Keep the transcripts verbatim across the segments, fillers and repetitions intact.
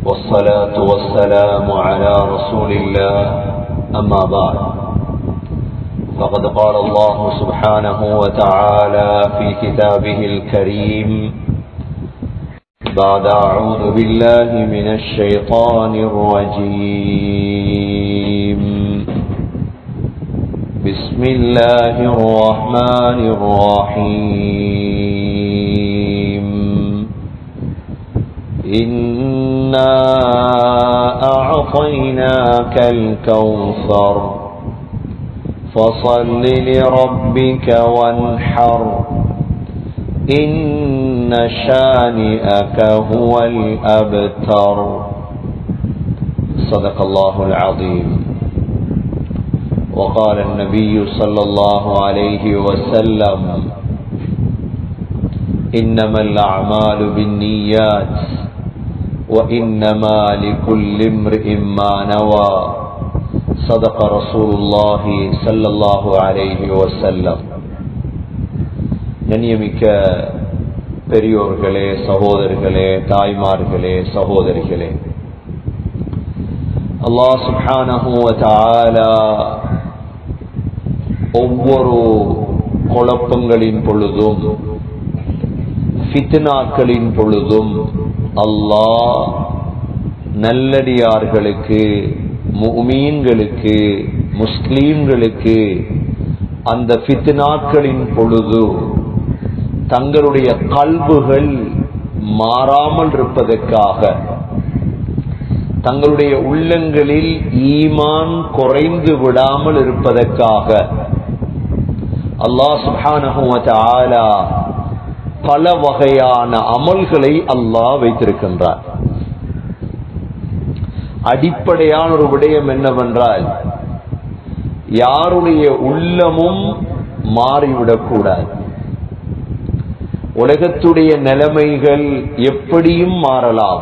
والصلاة والسلام على رسول الله أما بعد فقد قال الله سبحانه وتعالى في كتابه الكريم بعد أعوذ بالله من الشيطان الرجيم بسم الله الرحمن الرحيم إنا أعطيناك الكوثر فصل لربك وانحر إن شانئك هو الأبتر صدق الله العظيم. وقال النبي صلى الله عليه وسلم إنما الأعمال بالنيات وإنما لكل امرئ ما نوى صدق رسول الله صلى الله عليه وسلم. கண்ணியமிக்க பெரியோர்களே, சகோதரர்களே, தாய்மார்களே, சகோதரிகளே, அல்லாஹ் சுப்ஹானஹு வ தஆலா ஒவ்வொரு குழப்பங்களின் பொழுதும் ஃபித்னாக்களின் பொழுதும் அல்லாஹ் நல்லடியார்களுக்கு, முஃமின்களுக்கு, முஸ்லீம்களுக்கு அந்த ஃபித்னாக்களின் பொழுது தங்களுடைய கல்புகள் மாறாமல் இருப்பதற்காக, தங்களுடைய உள்ளங்களில் ஈமான் குறைந்து விடாமல் இருப்பதற்காக அல்லாஹ் சுப்ஹானஹு வ தஆலா பல வகையான அமல்களை அல்லாஹ் வைத்திருக்கின்றார். அடிப்படையான ஒரு விடயம் என்னவென்றால், யாருடைய உள்ளமும் மாறிவிடக்கூடாது. உலகத்துடைய நிலைமைகள் எப்படியும் மாறலாம்,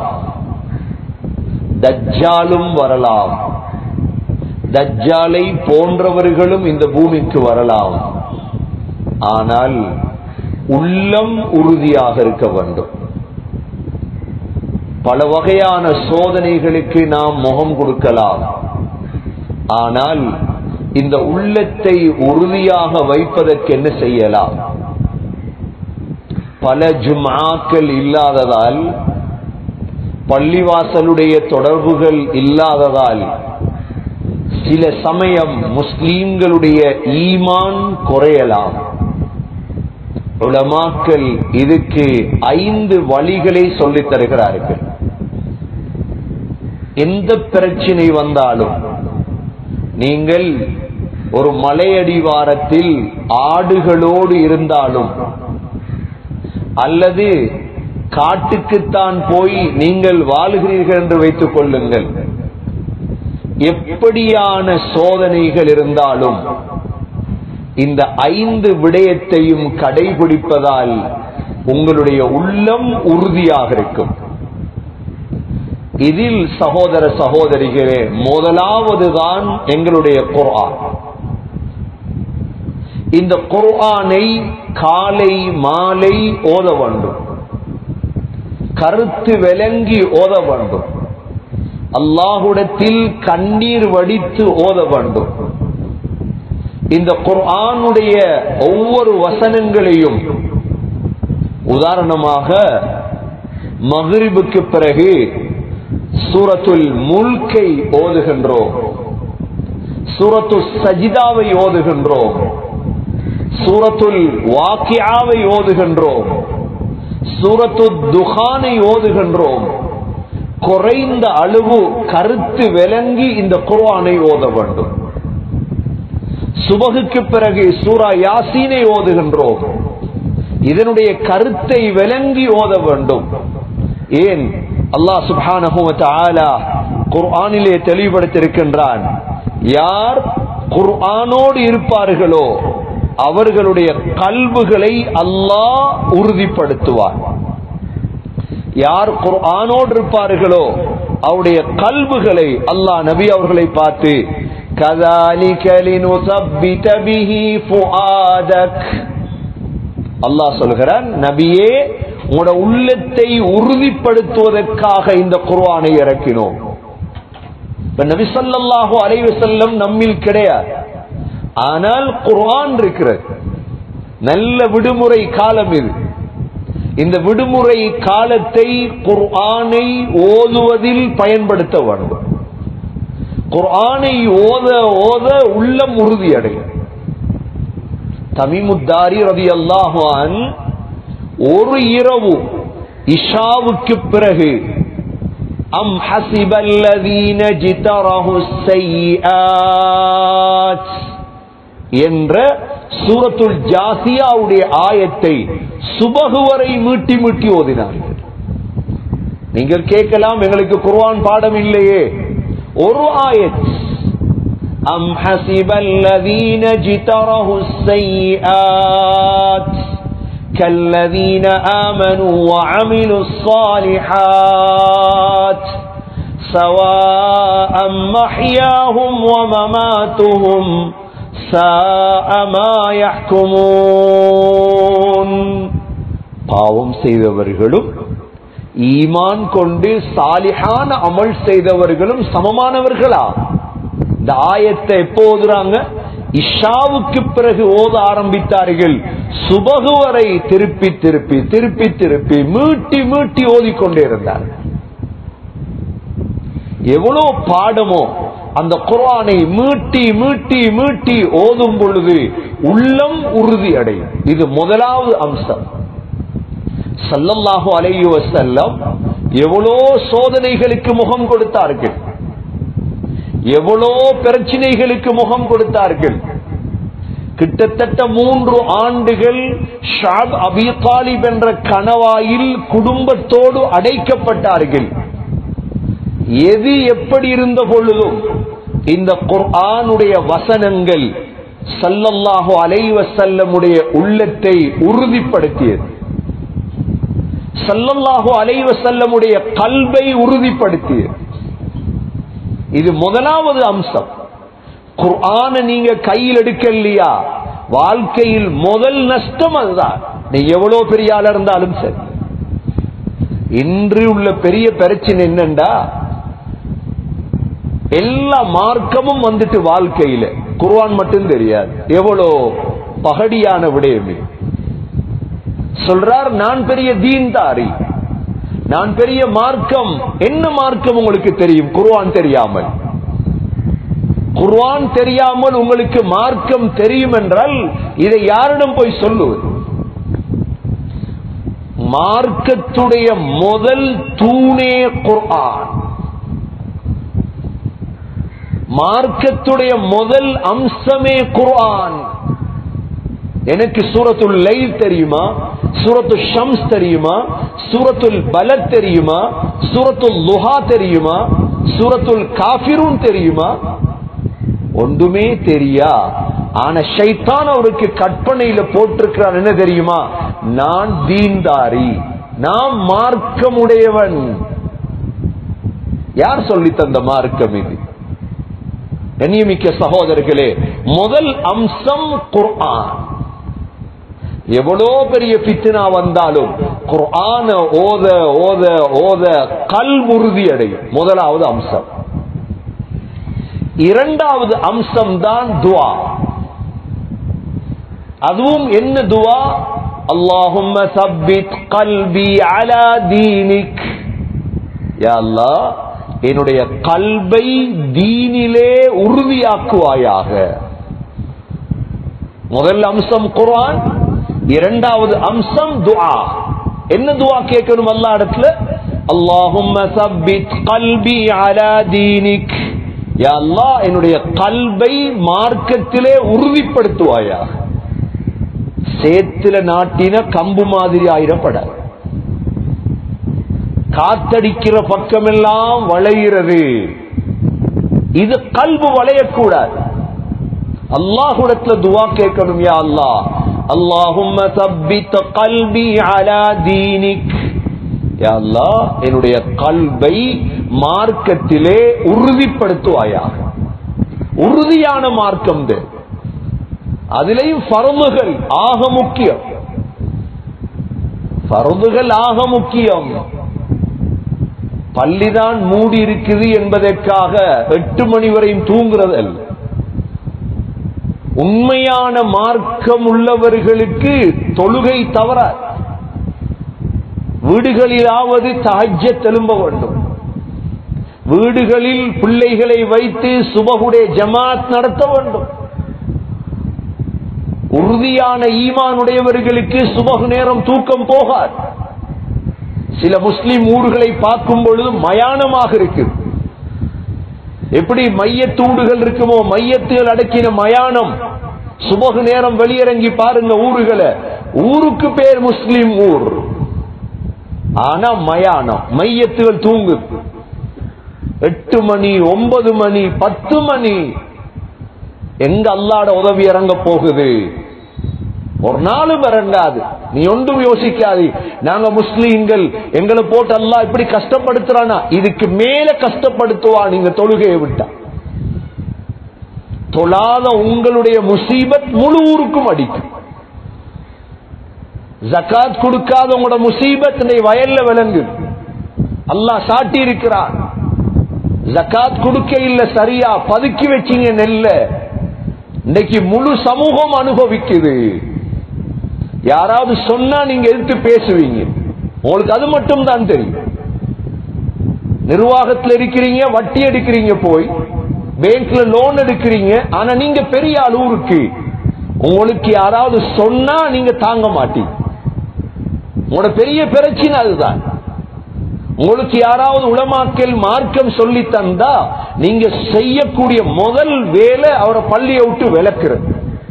தஜ்ஜாலும் வரலாம், தஜ்ஜாலை போன்றவர்களும் இந்த பூமிக்கு வரலாம். ஆனால் உள்ளம் உறுதியாக இருக்க வேண்டும். பல வகையான சோதனைகளுக்கு நாம் முகம் கொடுக்கலாம், ஆனால் இந்த உள்ளத்தை உறுதியாக வைப்பதற்கு என்ன செய்யலாம்? பல ஜும்ஆக்கள் இல்லாததால், பள்ளிவாசலுடைய தொடர்புகள் இல்லாததால் சில சமயம் முஸ்லிம்களுடைய ஈமான் குறையலாம். உலமாக்கள் இதுக்கு ஐந்து வழிகளை சொல்லித் தருகிறார்கள். எந்த பிரச்சனை வந்தாலும், நீங்கள் ஒரு மலையடிவாரத்தில் ஆடுகளோடு இருந்தாலும் அல்லது காட்டுக்குத்தான் போய் நீங்கள் வாழுகிறீர்கள் என்று வைத்துக் கொள்ளுங்கள், எப்படியான சோதனைகள் இருந்தாலும் இந்த ஐந்து விடயத்தையும் கடைபிடிப்பதால் உங்களுடைய உள்ளம் உறுதியாக இருக்கும். இதில் சகோதர சகோதரிகளே, முதலாவதுதான் எங்களுடைய குர்ஆன். இந்த குர்ஆனை காலை மாலை ஓத வேண்டும், கருத்து விளங்கி ஓத வேண்டும், அல்லாஹ்விடத்தில் கண்ணீர் வடித்து ஓத வேண்டும். இந்த குர்ஆனுடைய ஒவ்வொரு வசனங்களையும், உதாரணமாக மக்ரிபுக்கு பிறகு சூரத்துல் முல்கை ஓதுகின்றோம், சூரத்து சஜிதாவை ஓதுகின்றோம், சூரத்துல் வாக்கியாவை ஓதுகின்றோம், சூரத்து துகானை ஓதுகின்றோம். குறைந்த அளவு கருத்து விளங்கி இந்த குர்ஆனை ஓத வேண்டும். சுபகுக்கு பிறகு சூரா யாசீனை ஓதுகின்றோம், இதனுடைய கருத்தை விளங்கி ஓத வேண்டும். ஏன்? அல்லாஹ் சுப்ஹானஹு வ தஆலா குர்ஆனிலே தெளிவுபடுத்தியிருக்கின்றான், யார் குர்ஆனோடு இருப்பார்களோ அவர்களுடைய கல்புகளை அல்லாஹ் உறுதிப்படுத்துவார். யார் குர்ஆனோடு இருப்பார்களோ அவருடைய கல்புகளை அல்லாஹ் நபி அவர்களை பார்த்து கذلك لنثبت به فؤادك, அல்லாஹ் சொல்கிறான், நபியே உங்களோட உள்ளத்தை உறுதிப்படுத்துவதற்காக இந்த குர்ஆனை இறக்கினோம். நபி ஸல்லல்லாஹு அலைஹி வஸல்லம் நம்மில் கிடையாது, ஆனால் குர்ஆன் இருக்கிறது. நல்ல விடுமுறை காலம் இது. இந்த விடுமுறை காலத்தை குர்ஆனை ஓதுவதில் பயன்படுத்த வேண்டும். குர்ஆனை ஓத ஓத உள்ளம் உறுதி அடையும். தமீமுத்தாரி ரலியல்லாஹு அன்ஹு ஒரு இரவு இஷாவுக்கு பிறகு அம் ஹஸிபல்லதீன ஜிதரஹுஸ் ஸய்யிஆத் என்ற சூரத்துல் ஜாசியாவுடைய ஆயத்தை சுபஹ் வரை மீட்டி மீட்டி ஓதினார்கள். நீங்கள் கேட்கலாம், எங்களுக்கு குர்ஆன் பாடம் இல்லையே. ஒரு ஆயத், அம் ஹஸிபல்லதீன ஜிதரஹுஸ் ஸய்யிஆத் கல்லதீன ஆமனூ வஅமிலுஸ் ஸாலிஹாத் ஸவாஅம் மஹ்யாஹும் வமமாத்துஹும் ஸாஅ மா யஹ்குமூன். பாவம் செய்தவர்களும் ஈமான் கொண்டு சாலிஹான அமல் செய்தவர்களும் சமமானவர்களா? இந்த ஆயத்தை எப்போ ஓதுறாங்க? இஷாவுக்கு பிறகு ஓத ஆரம்பித்தார்கள். சுபஹ் வரை திருப்பி திருப்பி திருப்பி திருப்பி மீட்டி மீட்டி ஓதிக்கொண்டே இருந்தார்கள். எவ்வளவு பாடமோ அந்த குர்ஆனை மீட்டி மீட்டி மீட்டி ஓதும் பொழுது உள்ளம் உறுதி அடையும். இது முதலாவது அம்சம். ஸல்லல்லாஹு அலைஹி வஸல்லம் எவ்வளோ சோதனைகளுக்கு முகம் கொடுத்தார்கள், எவ்வளோ பிரச்சனைகளுக்கு முகம் கொடுத்தார்கள். கிட்டத்தட்ட மூன்று ஆண்டுகள் ஷஅப் அபீ தாலிப் என்ற கணவாயில் குடும்பத்தோடு அடைக்கப்பட்டார்கள். எது எப்படி இருந்த பொழுதும் இந்த குர்ஆனுடைய வசனங்கள் ஸல்லல்லாஹு அலைஹி வஸல்லமுடைய உள்ளத்தை உறுதிப்படுத்தியது. ஸல்லல்லாஹு அலைஹி வஸல்லமுடைய கல்பை உறுதிப்படுத்தியது. இது முதலாவது அம்சம். குர்ஆனை நீங்க கையில் எடுக்கலையா, வாழ்க்கையில் முதல் நஷ்டம் அதுதான். நீ எவ்வளவு பெரிய ஆளா இருந்தாலும் சரி. இன்று உள்ள பெரிய பிரச்சனை என்னண்டா, எல்லா மார்க்கமும் வந்துட்டு வாழ்க்கையில குர்ஆன் மட்டும் தெரியாது. எவ்வளோ பகடியான விடயமே. சொல்றார், நான் பெரிய தீன்தாரி, நான் பெரிய மார்க்கம். என்ன மார்க்கம் உங்களுக்கு தெரியும் குர்ஆன் தெரியாமல்? குர்ஆன் தெரியாமல் உங்களுக்கு மார்க்கம் தெரியும் என்றால் இதை யாரிடம் போய் சொல்லுவது? மார்க்கத்துடைய முதல் தூணே குர்ஆன். மார்க்கத்துடைய முதல் அம்சமே குர்ஆன். எனக்கு சூரத்துல் லைல் தெரியுமா, சூரத்து ஷம்ஸ் தெரியுமா, சூரத்துல் பலத் தெரியுமா, சூரத்துல் லுஹா தெரியுமா, சூரத்துல் காஃபிரூன் தெரியுமா? ஒன்றுமே தெரியா. ஆனா ஷைத்தான் அவருக்கு கற்பனையில போட்டிருக்கிறான். என்ன தெரியுமா? நான் தீன்தாரி, நான் மார்க்கமுடையவன். யார் சொல்லி தந்த மார்க்கம் இது? கண்ணியமிக்க சகோதரர்களே, முதல் அம்சம் குர்ஆன். எவ்வளோ பெரிய ஃபித்னா வந்தாலும் குர்ஆன ஓத ஓத ஓத கல்வி உறுதி அடையும். முதலாவது அம்சம். இரண்டாவது அம்சம் தான் துஆ. அதுவும் என்ன துஆ? அல்லாஹும்ம சப்பித் கல்பி அலா தீனிக். யா அல்லாஹ், என்னுடைய கல்பை தீனிலே உறுதியாக்குவாயாக. முதல் அம்சம் குர்ஆன், இரண்டாவது அம்சம் துஆ. என்ன துஆ கேட்கணும் அல்லாஹ் இடத்துல? அல்லாஹும்ம சப்பித் கல்பி அலா தீனிக். யா அல்லாஹ், என்னுடைய கல்பை மார்க்கத்திலே உறுதிப்படுத்துவாயாக. சேத்துல நாட்டின கம்பு மாதிரி ஆயிரப்படாது. காத்தடிக்கிற பக்கமெல்லாம் வளைகிறது. இது கல்பு வளையக்கூடாது. அல்லாஹ்விடத்துல துஆ கேட்கணும். யா அல்லாஹ், அல்லாஹும்ம சப்பித் கல்பி அலா தீனிக். யா அல்லாஹ், என்னுடைய கல்பை மார்க்கத்திலே உறுதிப்படுத்துவாயாக. உறுதியான மார்க்கம். அதிலேயும் ஃபர்துகள் ஆக முக்கியம். ஃபர்துகள் ஆக முக்கியம். பள்ளிதான் மூடி இருக்குது என்பதற்காக எட்டு மணி வரையும் தூங்குறது அல்ல. உண்மையான மார்க்கம் உள்ளவர்களுக்கு தொழுகை தவறாது. வீடுகளிலாவது தஹஜ்ஜத் எழும்ப வேண்டும். வீடுகளில் பிள்ளைகளை வைத்து சுபஹுடைய ஜமாத் நடத்த வேண்டும். உறுதியான ஈமானுடையவர்களுக்கு சுபஹ் நேரம் தூக்கம் போகாது. சில முஸ்லிம் ஊர்களை பார்க்கும் பொழுது மயானமாக இருக்கு. எப்படி மையத்தூடுகள் இருக்குமோ, மையத்துகள் அடக்கின மயானம். சுபஹ் நேரம் வெளியிறங்கி பாருங்க ஊர்களை. ஊருக்கு பேர் முஸ்லிம் ஊர், ஆனா மயானம், மையத்துகள் தூங்கு. எட்டு மணி, ஒன்பது மணி, பத்து மணி, எங்க அல்லாஹ்ட உதவி இறங்க போகுது? ஒரு நாளும் இறங்காது. நீ ஒன்றும் யோசிக்காது. நாங்க முஸ்லீம்கள், எங்களை போட்டு அல்லாஹ் இப்படி கஷ்டப்படுத்துறானா, இதுக்கு மேல கஷ்டப்படுத்துவா நீங்க தொழுகையை விட்டா. தொழாத உங்களுடைய முசீபத் முழு ஊருக்கும் அடிக்கும். ஜகாத் கொடுக்காத உங்களோட முசீபத் வயல்ல விளங்கு. அல்லாஹ் சாட்டி இருக்கிறான். ஜகாத் கொடுக்க இல்ல, சரியா பதுக்கி வச்சீங்க நெல்ல, இன்னைக்கு முழு சமூகம் அனுபவிக்குது. யாராவது சொன்னா நீங்க எதிர்த்து பேசுவீங்க. உங்களுக்கு அது மட்டும் தான் தெரியும். நிர்வாகத்தில் இருக்கிறீங்க, வட்டி எடுக்கிறீங்க, போய் பேங்க்ல லோன் எடுக்கிறீங்க, ஆனா நீங்க பெரிய அளவுக்கு உங்களுக்கு யாராவது சொன்னா நீங்க தாங்க மாட்டீங்க. உங்களோட பெரிய பிரச்சனை அதுதான். உங்களுக்கு யாராவது உலமாக்கள் மார்க்கம் சொல்லி தந்தா நீங்க செய்யக்கூடிய முதல் வேலை அவரை பள்ளியை விட்டு விளக்குறது,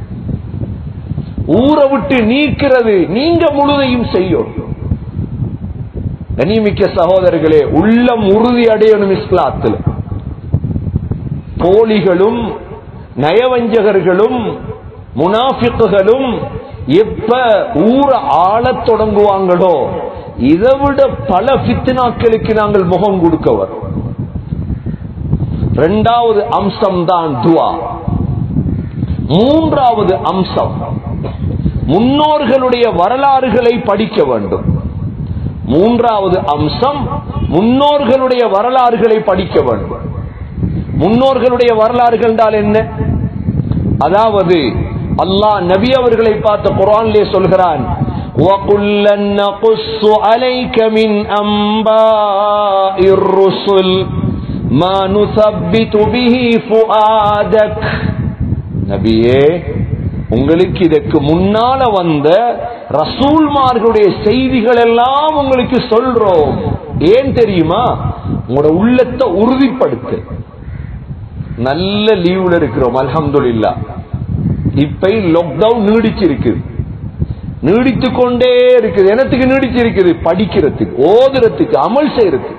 ஊரை விட்டு நீக்கிறது. நீங்க முழுதையும் செய்யும். கண்ணியமிக்க சகோதரர்களே, உள்ளம் உறுதி அடையணும் இஸ்லாத்தில். போலிகளும் நயவஞ்சகர்களும் முனாஃபிக்குகளும் எப்ப ஊர ஆளத் தொடங்குவாங்களோ இதை விட பல ஃபித்னாக்களுக்கு நாங்கள் முகம் கொடுக்க வரும். இரண்டாவது அம்சம் தான் துஆ. மூன்றாவது அம்சம் முன்னோர்களுடைய வரலாறுகளை படிக்க வேண்டும். மூன்றாவது அம்சம் முன்னோர்களுடைய வரலாறுகளை படிக்க வேண்டும். முன்னோர்களுடைய வரலாறுகள் என்றால் என்ன? அதாவது அல்லாஹ் நபி அவர்களை பார்த்து குர்ஆனிலே சொல்கிறான், وَقُلًّا نَّقُصُّ عَلَيْكَ مِنْ أَنبَاءِ الرُّسُلِ مَا نُثَبِّتُ بِهِ فُؤَادَكَ. நபியே, உங்களுக்கு இதற்கு முன்னால வந்த ரசூல்மார்களுடைய செய்திகள் எல்லாம் உங்களுக்கு சொல்றோம். ஏன் தெரியுமா? உங்களோட உள்ளத்தை உறுதிப்படுத்து. நல்ல லீவ்ல இருக்கிறோம், அல்ஹம்துலில்லாஹ். இப்ப லாக்டவுன் நீடிச்சிருக்கு, நீடித்து கொண்டே இருக்குது. என்னத்துக்கு நீடிச்சிருக்குது? படிக்கிறதுக்கு, ஓதுறதுக்கு, அமல் செய்யறதுக்கு.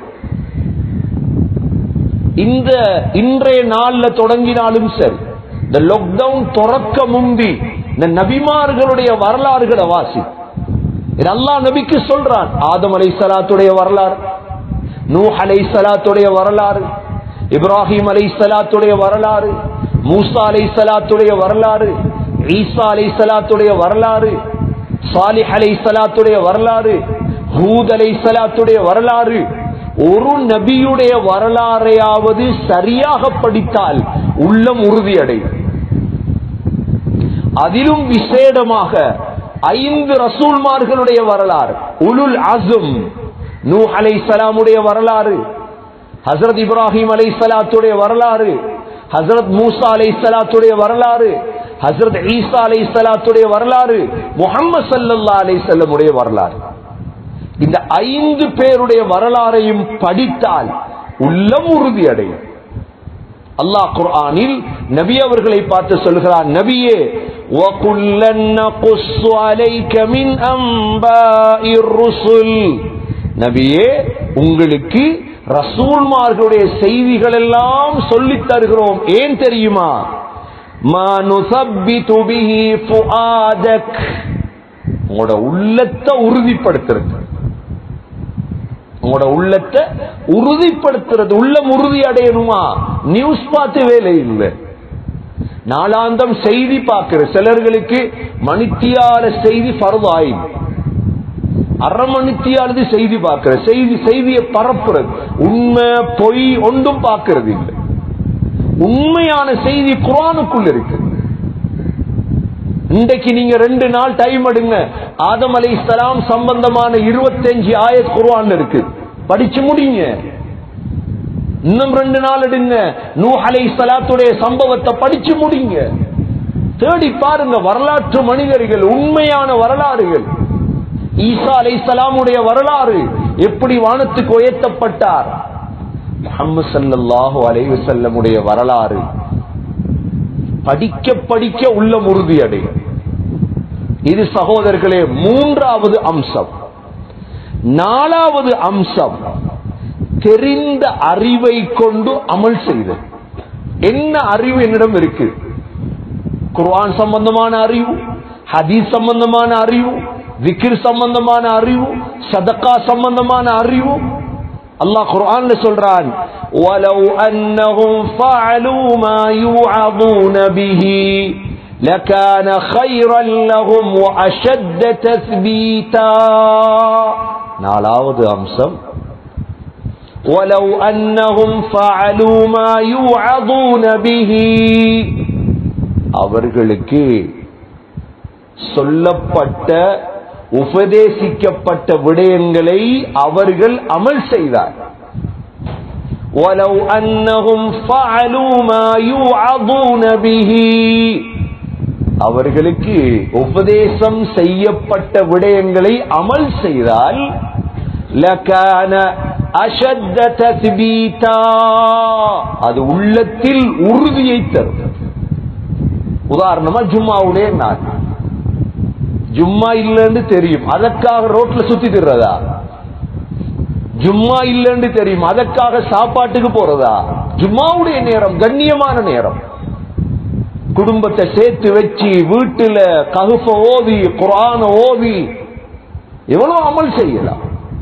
இந்த இன்றைய நாள்ல தொடங்கினாலும் சரி, இந்த லாக்டவுன் துறக்க முந்தி இந்த நபிமார்களுடைய வரலாறுகளை வாசி. அல்லாஹ் நபிக்கு சொல்றான். ஆதம் அலைஹிஸ்ஸலாத்துடைய வரலாறு, நூஹ் அலைஹிஸ்ஸலாத்துடைய வரலாறு, இப்ராஹிம் அலைஹிஸ்ஸலாத்துடைய வரலாறு, மூசா அலைஹிஸ்ஸலாத்துடைய வரலாறு, ஈசா அலைஹிஸ்ஸலாத்துடைய வரலாறு, சாலிஹ் அலைஹிஸ்ஸலாத்துடைய வரலாறு, ஹூத் அலைஹிஸ்ஸலாத்துடைய வரலாறு. ஒரு நபியுடைய வரலாறையாவது சரியாக படித்தால் உள்ளம் உறுதியடையும். அதிலும் விசேடமாக ஐந்து ரசூல்மார்களுடைய வரலாறு, உலுல் அஸ்ம், நூஹ் அலைஹிஸ்ஸலாமுடைய வரலாறு, ஹஜ்ரத் இப்ராஹிம் அலைஹிஸ்ஸலாத்துடைய வரலாறு, ஹஜ்ரத் மூசா அலைஹிஸ்ஸலாத்துடைய வரலாறு, ஹஜ்ரத் ஈசா அலைஹிஸ்ஸலாத்துடைய வரலாறு, முஹம்மது ஸல்லல்லாஹு அலைஹி வஸல்லம் உடைய வரலாறு. இந்த ஐந்து பேருடைய வரலாறையும் படித்தால் உள்ளம் உறுதி அடையும். அல்லாஹ் குர்ஆனில் நபி அவர்களை பார்த்து சொல்கிறார், நபியே, وَقُلًّا نَّقُصُّ عَلَيْكَ مِنْ أَنبَاءِ الرُّسُلِ. நபியே, உங்களுக்கு ரசூல்மார்களுடைய செய்திகள் எல்லாம் சொல்லித் தருகிறோம். ஏன் தெரியுமா? مَا نُثَبِّتُ بِهِ فُؤَادَكَ. உங்களோட உள்ளத்தை உறுதிப்படுத்துறது, உங்களோட உள்ளத்தை உறுதிப்படுத்துறது. உள்ளம் உறுதி அடையணுமா? நியூஸ் பார்த்து வேலை இல்லை, நாளாந்தம் செய்தி பார்க்கிற சிலர்களுக்கு மணித்தியால செய்தி ஃபர்து ஆயிடும். அரை மணித்தியாவது செய்தி பார்க்கிறது, செய்தி செய்தியை பரப்புறது, உண்மை பொய் ஒன்றும் பார்க்கிறது இல்லை. உண்மையான செய்தி குர்ஆனுக்குள்ள இருக்கு. இன்றைக்கு நீங்க ரெண்டு நாள் டைம் எடுங்க, ஆதம் அலைஹிஸ்ஸலாம் சம்பந்தமான இருபத்தஞ்சு ஆயத் குர்ஆன்ல இருக்கு, படிச்சு முடிங்க. இன்னும் ரெண்டு நாள் எடுங்க, நூஹ் அலைஹிஸ்ஸலாத்துடைய சம்பவத்தை படிச்சு முடிங்க. தேடி பாருங்க, வரலாற்று மனிதர்கள், உண்மையான வரலாறுகள். ஈசா அலைஹிஸ்ஸலாமுடைய வரலாறு, எப்படி வானத்துக்கு உயர்த்தப்பட்டார். முஹம்மது ஸல்லல்லாஹு அலைஹி வஸல்லமுடைய வரலாறு படிக்க படிக்க உள்ளம் உறுதி அடையும். இது சகோதரர்களே மூன்றாவது அம்சம். நாலாவது அம்சம், தெரிந்த அறிவை கொண்டு அமல் செய்தல். என்ன அறிவு என்னிடம் இருக்கு? குர்ஆன் சம்பந்தமான அறிவு, ஹதீஸ் சம்பந்தமான அறிவு, விக்ர் சம்பந்தமான அறிவு, சதகா சம்பந்தமான அறிவு. அல்லாஹ் குர்ஆன்ல சொல்றான், வலவ் அன்னஹும் ஃபஅலூ மா யுஅதுன பிஹி லகான கைரன் லஹும் வஅஷத்த தஸ்பீதா. நாலாவது அம்சம், வலவ் அன்னஹும் ஃபஅலூ மா யுஅதுன பிஹி, அவர்களுக்கு சொல்லப்பட்ட உபதேசிக்கப்பட்ட விடயங்களை அவர்கள் அமல் செய்தார். வலவ் அன்னஹும் ஃபஅலூ மா யுஅதுன பிஹி, அவர்களுக்கு உபதேசம் செய்யப்பட்ட விடயங்களை அமல் செய்தால் லகான அஷத்த தஸ்பீதா, அது உள்ளத்தில் உறுதியை தரும். உதாரணமா ஜும்மாவுடைய நாள், ஜும்மா இல்லன்னு தெரியும், அதற்காக ரோட்ல சுத்தி திர்றதா? ஜும்மா இல்லன்னு தெரியும், அதற்காக சாப்பாட்டுக்கு போறதா? ஜும்மாவுடைய நேரம் கண்ணியமான நேரம், குடும்பத்தை சேர்த்து வச்சு வீட்டுல கஹ்ஃப ஓதி குர்ஆன ஓதி எவ்வளவு அமல் செய்யலாம்.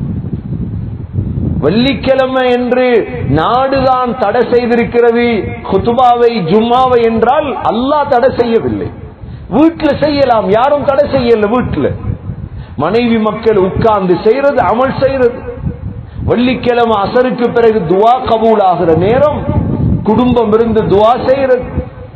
வெள்ளிக்கிழமை என்று நாடுதான் தடை செய்திருக்கிறது குத்துபாவை, ஜும்மாவை என்றால் அல்லாஹ் தடை செய்யவில்லை. வீட்டுல செய்யலாம், யாரும் தடை செய்யல. வீட்டுல மனைவி மக்கள் உட்கார்ந்து செய்யறது, அமல் செய்யறது. வெள்ளிக்கிழமை அசருக்கு பிறகு துவா கபூல் ஆகிற நேரம், குடும்பம் இருந்து துவா செய்யறது.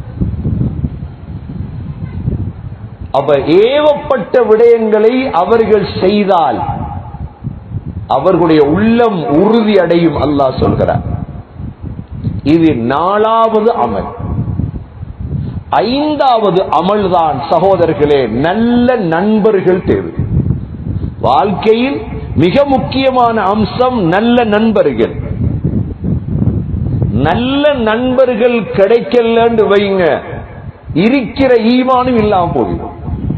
அப்ப ஏவப்பட்ட விடயங்களை அவர்கள் செய்தால் அவர்களுடைய உள்ளம் உறுதி அடையும். அல்லாஹ் சொல்கிறார், இது நாலாவது அமல். ஐந்தாவது அமல் தான் சகோதரர்களே, நல்ல நண்பர்கள் தேவை. வாழ்க்கையில் மிக முக்கியமான அம்சம் நல்ல நண்பர்கள். நல்ல நண்பர்கள் கிடைக்கலன்னு வைங்க, இருக்கிற ஈமானும் இல்லாம போயிடும்.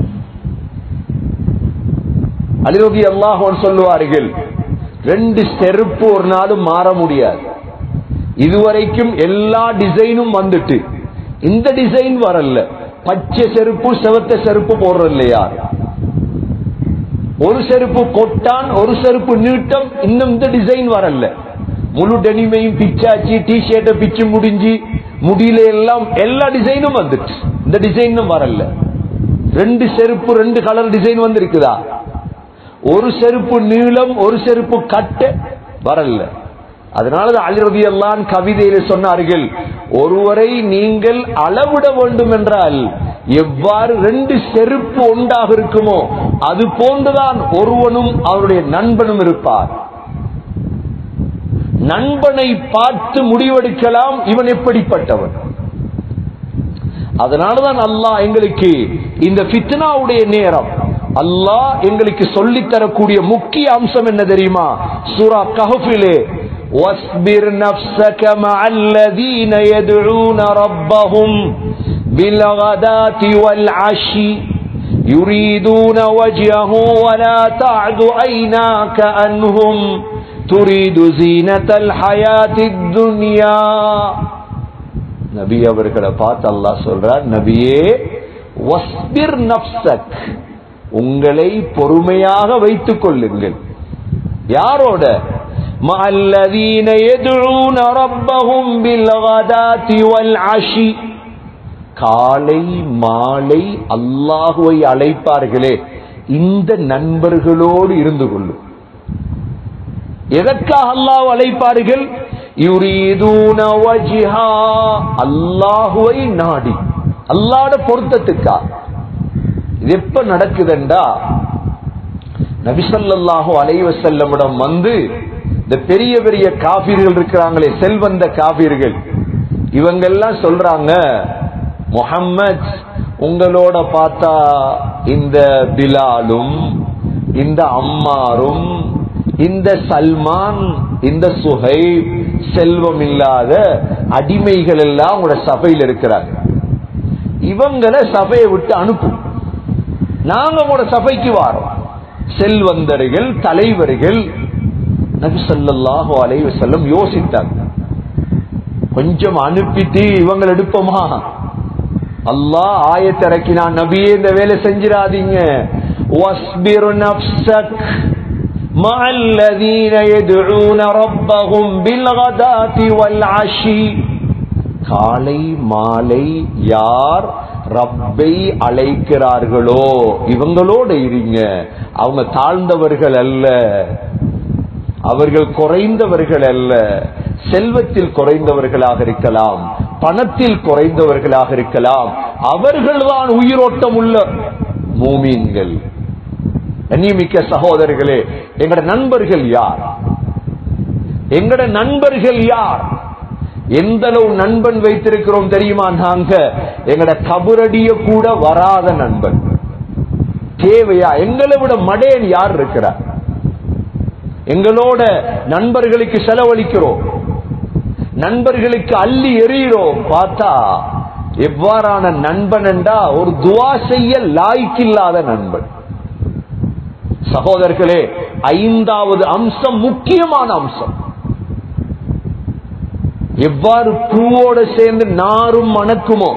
அலி ரலியல்லாஹு அன்ஹு சொல்லுவார்கள், ரெண்டு செருப்பு ஒரு நாளும் மாற முடியாது. இதுவரைக்கும் எல்லா டிசைனும் வந்துட்டு இந்த டிசைன் வரல. பச்சை செருப்பு செவத்த செருப்பு போடுற இல்லையா? ஒரு செருப்பு கொட்டான், ஒரு செருப்பு நீட்டம், இன்னும் இந்த டிசைன் வரல. முழு டெனிமையும் பிச்சாச்சு, டி ஷர்ட்டை பிச்சு முடிஞ்சு முடியல, எல்லாம் எல்லா டிசைனும் வந்துட்டு இந்த டிசைனும் வரல. ரெண்டு செருப்பு ரெண்டு கலர் டிசைன் வந்து இருக்குதா? ஒரு செருப்பு நீளம், ஒரு செருப்பு கட்ட வரல. அதனாலதான் அலி ரலியல்லாஹு அன்ஹு கவிதையில சொன்னார்கள், ஒருவரை நீங்கள் அளவிட வேண்டும் என்றால் எவ்வாறு ரெண்டு செருப்பு ஒன்றாக இருக்குமோ அது போன்றுதான் ஒருவனும் அவருடைய நண்பனும் இருப்பார். நண்பனை பார்த்து முடிவெடுக்கலாம் இவன் எப்படிப்பட்டவன். அதனாலதான் அல்லாஹ் எங்களுக்கு இந்த ஃபித்னாவுடைய நேரம் அல்லாஹ் எங்களுக்கு சொல்லித் தரக்கூடிய முக்கிய அம்சம் என்ன தெரியுமா? சூரா கஹ்ஃபிலே وَاصْبِرْ نَفْسَكَ مَعَ الَّذِينَ يَدْعُونَ رَبَّهُمْ بِالْغَدَاةِ وَالْعَشِيِّ يُرِيدُونَ وَجْهَهُ وَلَا تَعْدُ عَيْنَاكَ عَنْهُمْ تُرِيدُ زِينَةَ الْحَيَاةِ الدُّنْيَا. நபி அவர்களை பார்த்து அல்லாஹ் சொல்றார், நபியே வஸ்பிர் நஃப்ஸக், உங்களை பொறுமையாக வைத்துக் கொள்ளுங்கள். யாரோட? மஅல்லதீன யதுஊன ரப்பஹும் பில்கதாத்தி வல்அஷி, காலை மாலை அல்லாஹ்வை அழைப்பார்களே இந்த நண்பர்களோடு இருந்து கொள்ளும். எதற்காக அல்லாஹ் அழைப்பார்கள்? யுரீதூன வஜ்ஹா, அல்லாஹ்வை நாடி, அல்லாஹ்வுடைய பொருத்தத்துக்காக. இது எப்ப நடக்குதுண்டா, நபி ஸல்லல்லாஹு அலைஹி வஸல்லமிடம் வந்து இந்த பெரிய பெரிய காஃபிர்கள் இருக்கிறாங்களே, செல்வந்த காஃபிர்கள், இவங்க எல்லாம் சொல்றாங்க, முஹம்மத் உங்களோட பார்த்தா இந்த பிலாலும் இந்த அம்மாரும் இந்த சல்மான் இந்த சுஹைப் செல்வம் இல்லாத அடிமைகள் எல்லாம் உங்களோட சபையில் இருக்கிறாங்க, இவங்களை சபையை விட்டு அனுப்பும், நாங்க உங்களோட சபைக்கு வாரோம். செல்வந்தர்கள் தலைவர்கள். நபி ஸல்லல்லாஹு அலைஹி வஸல்லம் யோசித்தாங்க, கொஞ்சம் அனுப்பிட்டு இவங்களை எடுப்போமா? அல்லாஹ் ஆயத்தை இறக்கினான், நபியே இந்த வேலை செஞ்சிராதீங்க. வஸ்பிர் நஃப்ஸக் மஅல்லதீன யதுஊன ரப்பஹும் பில்கதாதி வல்அஷி, காலை மாலை யார் ரப்பை அழைக்கிறார்களோ இவங்களோட இருங்க. அவங்க தாழ்ந்தவர்கள் அல்ல, அவர்கள் குறைந்தவர்கள் அல்ல, செல்வத்தில் குறைந்தவர்களாக இருக்கலாம், பணத்தில் குறைந்தவர்களாக இருக்கலாம், அவர்கள்தான் உயிரோட்டம் உள்ள மூமீன்கள். கண்ணியமிக்க சகோதரர்களே, எங்கட நண்பர்கள் யார்? எங்கட நண்பர்கள் யார்? எந்த அளவு நண்பன் வைத்திருக்கிறோம் தெரியுமா? நாங்க எங்கட கபரடிய கூட வராத நண்பன் தேவையா? எங்களை விட மடேன் யார் இருக்கிறார்? எங்களோட நண்பர்களுக்கு செலவழிக்கிறோம், நண்பர்களுக்கு அள்ளி எறிகிறோம். பார்த்தா எவ்வாறான நண்பன் என்றா ஒரு துவா செய்ய லாய்க்கில்லாத நண்பன். சகோதரர்களே, ஐந்தாவது அம்சம் முக்கியமான அம்சம். எவ்வாறு பூவோட சேர்ந்து நாரும் மணக்குமோ,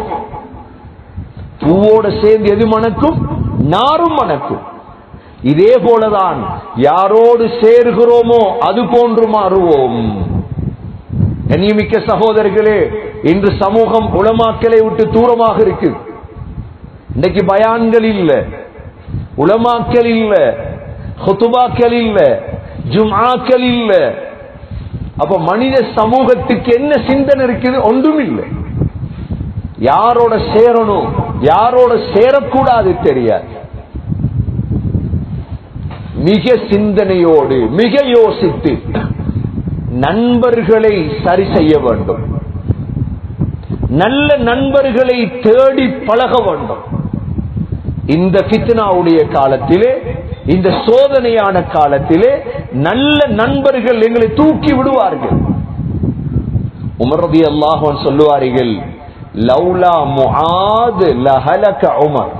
பூவோட சேர்ந்து எது மணக்கும்? நாரும் மணக்கும். இதே போலதான் யாரோடு சேர்கிறோமோ அது போன்று மாறுவோம். கண்ணியமிக்க சகோதரர்களே, இன்று சமூகம் உலமாக்களை விட்டு தூரமாக இருக்கு. இன்னைக்கு பயான்கள் இல்ல, உலமாக்கள் இல்ல, ஹுதுபாக்கள் இல்ல, ஜும்ஆக்கள் இல்ல. அப்ப மனித சமூகத்துக்கு என்ன சிந்தனை இருக்குது? ஒன்றும் இல்லை. யாரோட சேரணும் யாரோட சேரக்கூடாது தெரியாது. மிக சிந்தனையோடு மிக யோசித்து நண்பர்களை சரி செய்ய வேண்டும். நல்ல நண்பர்களை தேடி பழக வேண்டும். இந்த ஃபித்னாவுடைய காலத்திலே, இந்த சோதனையான காலத்திலே நல்ல நண்பர்கள் எங்களை தூக்கி விடுவார்கள். உமர் ரலியல்லாஹு அன்ஹு சொல்லுவார்கள், லௌலா முஆத் லஹலக உமர்.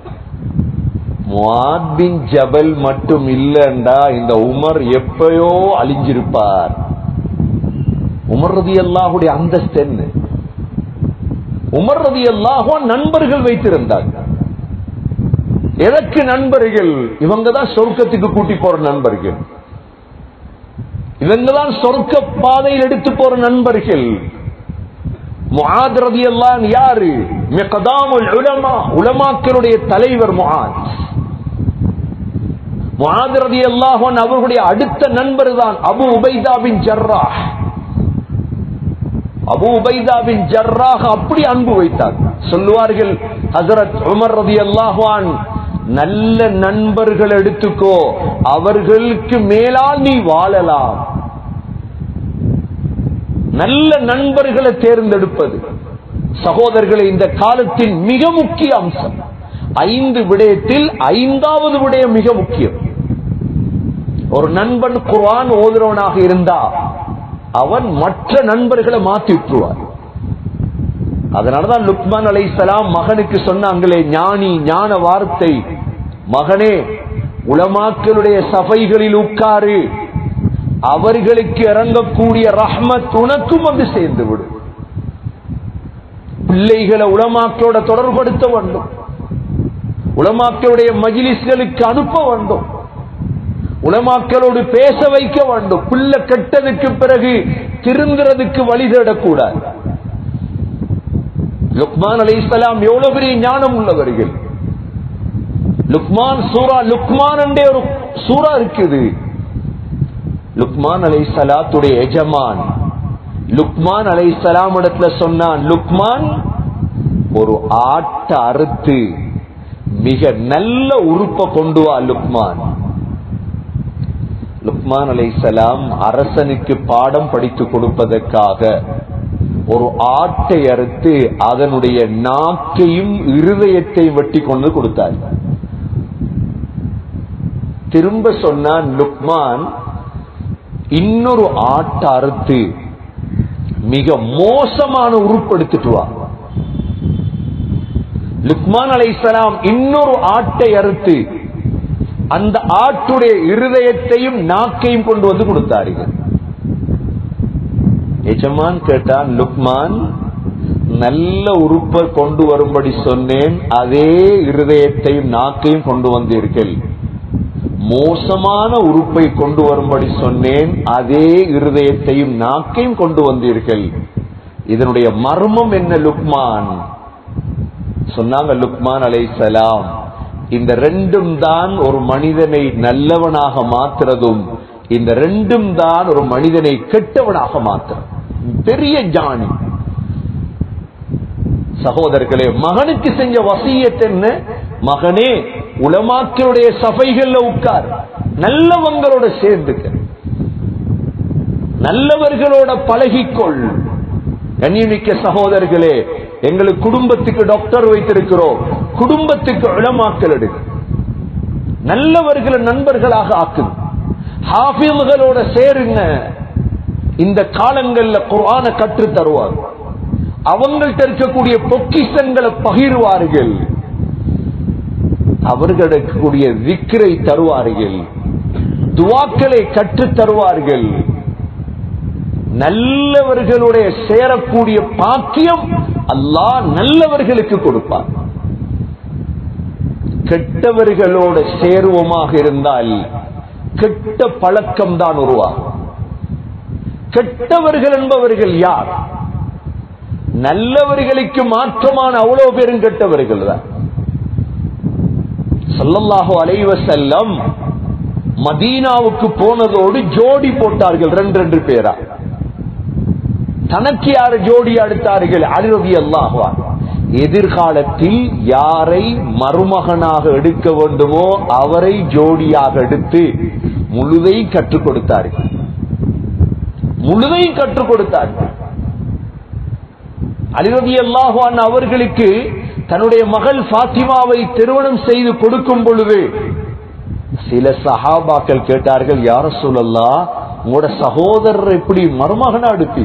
முஆத் பின் ஜபல் மட்டும் இல்லண்டா இந்த உமர் எப்பயோ அழிஞ்சிருப்பார். உமர் ரலியல்லாஹுடைய அந்தஸ்து என்ன? உமர் ரலியல்லாஹு நண்பர்கள் வைத்திருந்தார். எதற்கு நண்பர்கள்? இவங்க தான் சொர்க்கத்துக்கு கூட்டி போற நண்பர்கள், இவங்க தான் சொர்க்க பாதையில் எடுத்து போற நண்பர்கள். முஆத் ரலியல்லாஹு அன்ஹு யாரு? மிக்தாமுல் உலமா, உலமாக்களுடைய தலைவர் முஆத். முஆத் ரலியல்லாஹு அன்ஹு அவர்களுடைய அடுத்த நண்பர் தான் Abu Ubaidah bin Jarrah. Abu Ubaidah bin Jarrah அப்படி அன்பு வைத்தார். சொல்லுவார்கள் ஹஜ்ரத் உமர் ரலியல்லாஹு அன்ஹு, நல்ல நண்பர்கள் எடுத்துக்கோ, அவர்களுக்கு மேலால் நீ வாழலாம். நல்ல நண்பர்களை தேர்ந்தெடுப்பது சகோதரர்களை இந்த காலத்தின் மிக முக்கிய அம்சம். ஐந்து விடயத்தில் ஐந்தாவது விடயம் மிக முக்கியம். ஒரு நண்பன் குர்ஆன் ஓதுறவனாக இருந்தா அவன் மற்ற நண்பர்களை மாற்றி விட்டுருவார். அதனாலதான் லுக்மான் அலைஹிஸ்ஸலாம் மகனுக்கு சொன்னாங்களே, ஞானி ஞான வார்த்தை, மகனே உலமாக்களுடைய சபைகளில் உட்காரு, அவர்களுக்கு இறங்கக்கூடிய ரஹ்மத் உனக்கும் வந்து சேர்ந்து விடு. பிள்ளைகளை உலமாக்களோட தொடர்படுத்த வேண்டும், உலமாக்களுடைய மஜ்லிஸ்களுக்கு அனுப்ப வேண்டும், உலமாக்களோடு பேச வைக்க வேண்டும். பிள்ளை கெட்டதுக்கு பிறகு திருந்துறதுக்கு வழி தேடக்கூடாது. லுக்மான் அலைஹிஸ்ஸலாம் எவ்வளவு பெரிய ஞானம் உள்ளவர்கள். லுக்மான் சூரா லுக்மான் என்ற ஒரு சூரா இருக்குது. லுக்மான் அலைஹிஸ்ஸலாத்துடைய எஜமான் லுக்மான் அலைஹிஸ்ஸலாம் இடத்துல சொன்னான், லுக்மான் ஒரு ஆட்டை அறுத்து மிக நல்ல உறுப்பை கொண்டு வா லுக்மான். லுக்மான் அலைஹிஸ்ஸலாம் அரசனுக்கு பாடம் படித்து கொடுப்பதற்காக ஒரு ஆட்டை அறுத்து அதனுடைய நாக்கையும் இருதயத்தையும் வெட்டி கொண்டு கொடுத்தார். திரும்ப சொன்னான், லுக்மான் இன்னொரு ஆட்டை அறுத்து மிக மோசமான உறுப்பு எடுத்துட்டு வா. லுக்மான் அலைஹிஸ்ஸலாம் இன்னொரு ஆட்டை அறுத்து அந்த ஆட்டுடைய இருதயத்தையும் நாக்கையும் கொண்டு வந்து கொடுத்தார்கள். எஜமான் கேட்டான், லுக்மான் நல்ல உறுப்பை கொண்டு வரும்படி சொன்னேன், அதே இருதயத்தையும் நாக்கையும் கொண்டு வந்தீர்கள். மோசமான உறுப்பை கொண்டு வரும்படி சொன்னேன், அதே இருதயத்தையும் நாக்கையும் கொண்டு வந்தீர்கள். இதனுடைய மர்மம் என்ன லுக்மான்? சொன்னாங்க லுக்மான் அலைஹிஸ்ஸலாம், இந்த ரெண்டும் தான் ஒரு மனிதனை நல்லவனாக மாற்றுறதும், இந்த ரெண்டும் தான் ஒரு மனிதனை கெட்டவனாக மாற்றுறது. பெரிய ஜானி. சகோதரர்களே, மகனுக்கு செஞ்ச வசியத் என்ன? மகனே, உலமாக்களுடைய சபைகள்ல உட்கார், நல்லவங்களோட சேர்ந்துக்க, நல்லவர்களோட பழகிக்கொள். கண்ணியமிக்க சகோதரர்களே, எங்களுக்கு குடும்பத்துக்கு டாக்டர் வைத்திருக்கிறோம், குடும்பத்துக்கு உலமாக்கள் எடுக்க, நல்லவர்களை நண்பர்களாக ஆக்கு, ஹாஃபிழ்களோட சேருங்க. இந்த காலங்கள்ல குர்ஆனை கற்று தருவார், அவங்கள்ட்ட இருக்கக்கூடிய பொக்கிஷங்களை பகிர்வார்கள், அவர்களுக்கு கூடிய விக்ரை தருவார்கள், துவாக்களை கற்று தருவார்கள். நல்லவர்களுடைய சேரக்கூடிய பாக்கியம் அல்லாஹ் நல்லவர்களுக்கு கொடுப்பார். கெட்டவர்களோட சேருவமாக இருந்தால் கெட்ட பழக்கம் தான் உருவாகும். கெட்டவர்கள் என்பவர்கள் யார்? நல்லவர்களுக்கு மாற்றமான அவ்வளவு பேரும் கெட்டவர்கள் தான். ஸல்லல்லாஹு அலைஹி வஸல்லம் மதீனாவுக்கு போனதோடு ஜோடி போட்டார்கள், ரெண்டு ரெண்டு பேரா. தனக்கு யார் ஜோடி எடுத்தார்கள்? அலி ரலியல்லாஹு அன்ஹு. எதிர்காலத்தில் யாரை மருமகனாக எடுக்க வேண்டுமோ அவரை ஜோடியாக எடுத்து முழுதை கற்றுக் கொடுத்தார்கள், முழுதை கற்றுக் கொடுத்தார்கள். அலி ரலியல்லாஹு அன்ஹு அவர்களுக்கு தன்னுடைய மகள் ஃபாத்திமாவை திருமணம் செய்து கொடுக்கும் பொழுது சில சஹாபாக்கள் கேட்டார்கள், யா ரசூலல்லாஹ், உங்களோட சகோதரர் எப்படி மருமகனா எடுப்பி?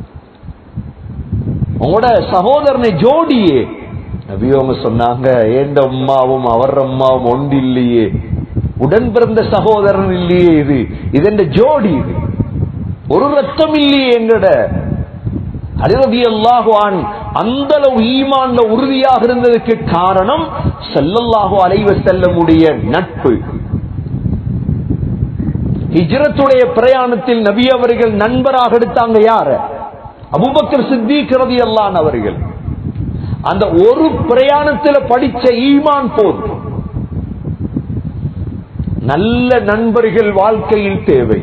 உங்களோட சகோதரனை ஜோடியே. நபி அவங்க சொன்னாங்க, ஏண்ட அம்மாவும் அவர் அம்மாவும் ஒன்று இல்லையே, உடன் பிறந்த சகோதரன் இல்லையே, இது இது ஜோடி, இது ஒரு ரத்தம் இல்லையே எங்கட. அலி ரலியல்லாஹு அன்ஹு அந்த அளவு ஈமான்ல உறுதியாக இருந்ததுக்கு காரணம் ஸல்லல்லாஹு அலைஹி வஸல்லமுடைய நட்பு. ஹிஜ்ரத்துடைய பிரயாணத்தில் நபி அவர்கள் நண்பராக எடுத்தாங்க யார? அபூபக்கர் சித்தீக் ரலியல்லாஹு அன்ஹு அவர்கள். அந்த ஒரு பிரயாணத்தில் படிச்ச ஈமான் போதும். நல்ல நண்பர்கள் வாழ்க்கையில் தேவை,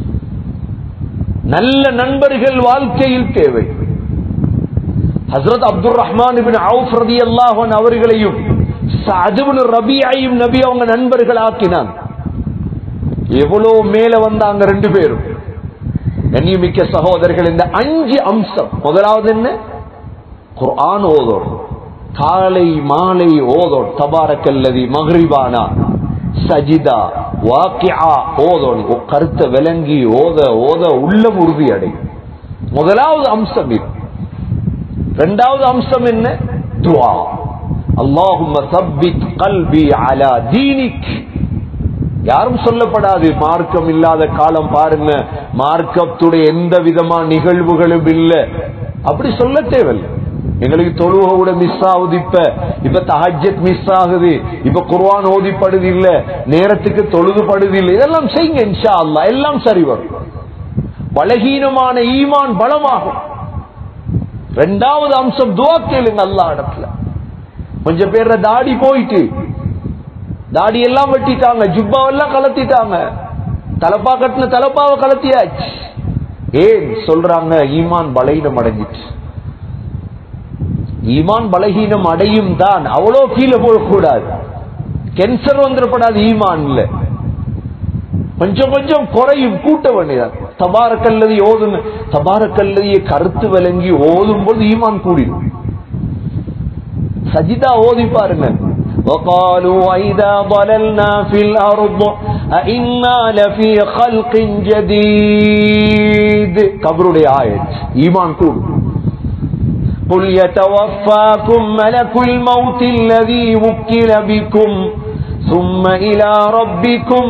நல்ல நண்பர்கள் வாழ்க்கையில் தேவை. ஹஸ்ரத் அப்துல் ரஹ்மான் இப்னு அவுஃப் ரலியல்லாஹு அன்ஹு அவர்களையும் சஅத் இப்னு ரபீஅயும் நபி அவங்க நண்பர்கள் ஆக்கினாங்க. எவ்வளவு மேல வந்தாங்க ரெண்டு பேரும். கண்ணியமிக்க சகோதரர்கள், இந்த அஞ்சு அம்சம். முதலாவது என்ன? குர்ஆன் ஓதோம், காலை மாலை ஓதோம். தபாரக்கல்லதி மக்ரிபானா சஜிதா வாக்கிஆ ஓதோம். கருத்தை விளங்கி ஓத ஓத உள்ளம் உறுதி அடை. முதலாவது அம்சம் இது. இரண்டாவது அம்சம் என்ன? துஆ. அல்லாஹும்ம சப்பித் கல்பி அலா தீனிக். யாரும் சொல்லப்படாது, மார்க்கம் இல்லாத காலம் பாருங்க, மார்க்கத்துடைய எந்த விதமான நிகழ்வுகளும் இல்லை, அப்படி சொல்ல தேவையில்லை. எங்களுக்கு தொழுக கூட மிஸ் ஆகுது, இப்ப இப்ப தஹஜ்ஜத் மிஸ் ஆகுது, இப்ப குர்ஆன் ஓதிப்படுது இல்ல, நேரத்துக்கு தொழுதுபடுது இல்லை, இதெல்லாம் செய்யுங்க, இன்ஷா அல்லாஹ் எல்லாம் சரி வரும். பலகீனமான ஈமான் பலமாகும். இரண்டாவது அம்சம் துஆ கேளுங்க அல்லாஹ் இடத்துல. கொஞ்சம் பேர் தாடி போயிட்டு தாடி எல்லாம் வெட்டிட்டாங்க, ஜுப்பாவெல்லாம் கலத்திட்டாங்க, தலப்பா கட்டின தலப்பாவை கலத்தியாச்சு. ஏன் சொல்றாங்க? ஈமான் பலகீனம் அடைஞ்சிட்டு. ஈமான் பலகீனம் அடையும் தான், அவ்வளோ கீழே போகக்கூடாது, கேன்சர் வந்துடப்படாது. ஈமான் இல்ல, கொஞ்சம் கொஞ்சம் குறையும், கூட்ட வேண்டியதான். தபாரக்கல்லதி ஓதுன தபாரக்கல்லதியை கருத்து விளங்கி ஓதும் போது ஈமான் கூடிடும். சஜிதா ஓதி பாருங்க. وقالوا إذا ضللنا في الأرض أإنا لفي خلق جديد. கபருடைய ஆயத், ஈமான் கூடும். قل يتوفاكم ملك الموت الذي وكل بكم ثم إلى ربكم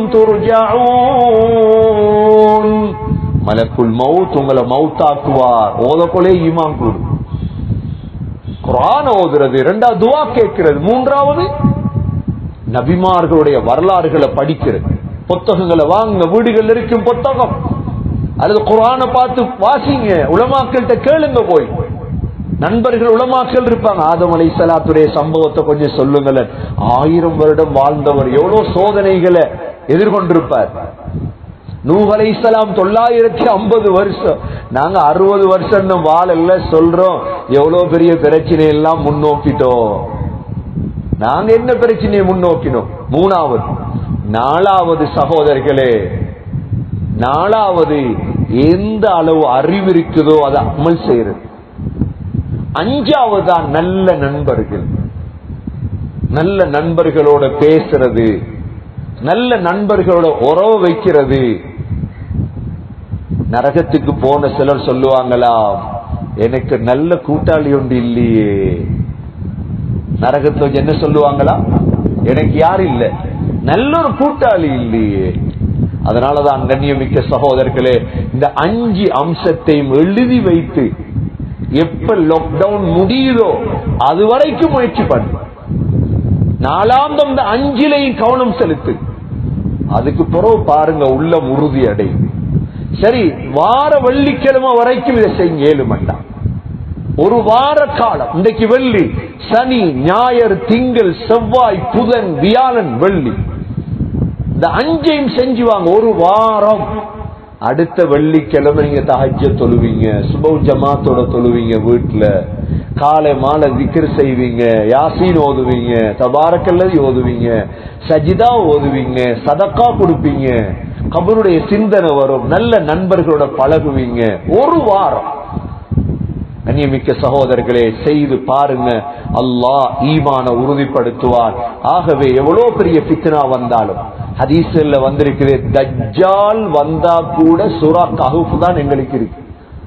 ترجعون. மலக்குல் மவுத் உங்களை மவுத்தாக்குவார். ஓதக்கொலே ஈமான் கூடும். குர்ஆன் ஓதுறது, இரண்டாவது துஆ கேட்கிறது, மூன்றாவது நபிமார்களுடைய வரலாறுகளை படிக்கிறது. புத்தகங்களை வாங்க, வீடுகள் இருக்கும் புத்தகம், அல்லது குர்ஆனை பார்த்து வாசிங்க, உலமாக்கள்கிட்ட கேளுங்க. போய் நண்பர்கள் உலமாக்கள் இருப்பாங்க, ஆதம் அலைஹிஸ்ஸலாத்துடைய சம்பவத்தை கொஞ்சம் சொல்லுங்களேன். ஆயிரம் வருடம் வாழ்ந்தவர் எவ்வளவு சோதனைகளை எதிர்கொண்டிருப்பார். நூஹ் அலைஹிஸ்ஸலாம் தொள்ளாயிரத்தி ஐம்பது வருஷம், நாங்க அறுபது வருஷம் வாழல சொல்றோம். எவ்வளவு பெரிய பிரச்சனை எல்லாம் முன்னோக்கிட்டோம். நாங்க என்ன பிரச்சனையை முன்னோக்கினோம்? மூணாவது நாலாவது சகோதரர்களே, நாலாவது எந்த அளவு அறிவு இருக்குதோ அதை அமல் செய்யறது. அஞ்சாவது தான் நல்ல நண்பர்கள். நல்ல நண்பர்களோட பேசுறது, நல்ல நண்பர்களோட உறவு வைக்கிறது. நரகத்துக்கு போன சிலர் சொல்லுவாங்களா, எனக்கு நல்ல கூட்டாளி ஒன்று இல்லையே. நரகத்துல என்ன சொல்லுவாங்களா, எனக்கு யாரு இல்ல, நல்ல ஒரு கூட்டாளி இல்லையே. அதனாலதான் கண்ணியமிக்க சகோதரர்களே, இந்த அஞ்சு அம்சத்தையும் எழுதி வைத்து எப்ப லாக்டவுன் முடியுதோ அது வரைக்கும் முயற்சி பண்ணு. நாலாந்தம் இந்த அஞ்சிலையும் கவனம் செலுத்து. அதுக்கு பிறகு பாருங்க உள்ளம் உறுதி அடையும். சரி, வார வெள்ளிக்கிழமை வரைக்கும் இதை செய்ய ஏழு மாட்டான். ஒரு வார காலம், இன்றைக்கு வெள்ளி, சனி, ஞாயிறு, திங்கள், செவ்வாய், புதன், வியாழன், வெள்ளி, இந்த அஞ்சையும் செஞ்சு வாங்க ஒரு வாரம். அடுத்த வெள்ளிக்கிழமை நீங்க தஹஜ்ஜத் தொழுவீங்க, சுபஹ் ஜமாத்தோட தொழுவீங்க, வீட்டுல காலை மாலை திக்ர் செய்வீங்க, யாசீன் ஓதுவீங்க, தபாரக்கல்லதி ஓதுவீங்க, சஜிதா ஓதுவீங்க, சதக்கா கொடுப்பீங்க, கபருடைய சிந்தனை வரும், நல்ல நண்பர்களோட பழகுவீங்க. ஒரு வாரம் கண்ணியமிக்க சகோதரர்களே செய்து பாருங்க. அல்லாஹ் ஈமான உறுதிப்படுத்துவார். ஆகவே எவ்வளவு பெரிய ஃபித்னா வந்தாலும், ஹதீஸ்ல வந்திருக்குது, தஜ்ஜால் வந்தா கூட சூரா கஹஃப் தான் எங்களுக்கு இருக்கு.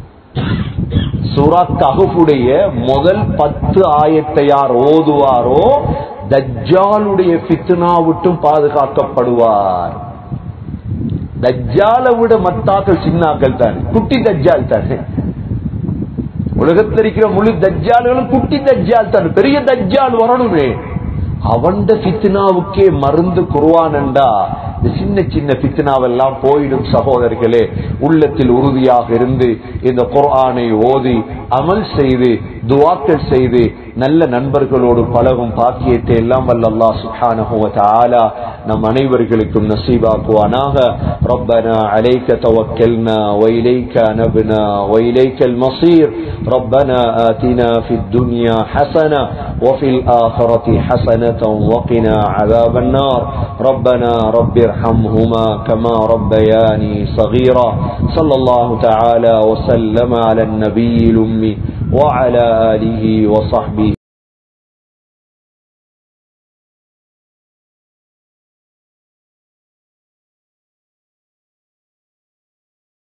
சூரா கஹஃபுடைய முதல் பத்து ஆயத்தை யார் ஓதுவாரோ தஜ்ஜாலுடைய ஃபித்னா விட்டும் பாதுகாக்கப்படுவார். தஜ்ஜாலை விட மத்தாக்கள் சின்னாக்கள் தானே, குட்டி தஜ்ஜால் தானே. உலகத்தில் இருக்கிற முழு தஜ்ஜால்களும் குட்டி தஜ்ஜால் தான். பெரிய தஜ்ஜால் வரணுமே, அவன் ஃபித்னாவுக்கே மருந்து குர்ஆன் என்றா இந்த சின்ன சின்ன ஃபித்னாவெல்லாம் போயிடும். சகோதரர்களே, உள்ளத்தில் உறுதியாக இருந்து இந்த குர்ஆனை ஓதி அமல் செய்து துஆக்கள் செய்து நல்ல நண்பர்களோடு பழகும் பாக்கியத்தை எல்லாம் வல்ல அல்லாஹ் சுப்ஹானஹு வ தஆலா நம் அனைவர்களுக்கும் நசீபாக்குவானாக. ரப்பனா அலைக தவக்கல்னா வ இலைக அனப்னா வ இலைக்கல் மஸீர். ரப்பனா ஆதினா ஃபித் துன்யா ஹஸனா வ ஃபில் ஆখিরাতি ஹஸனதன் வ கினா அஸாபன் நார். ரப்பனா ரப்பிர்ஹம்ஹுமா கமா ரப்பயானி ஸகீரா. ஸல்லல்லாஹு தஆலா வ ஸல்லம அலன் நபிய்யில் உம்மி وعلى آله وصحبه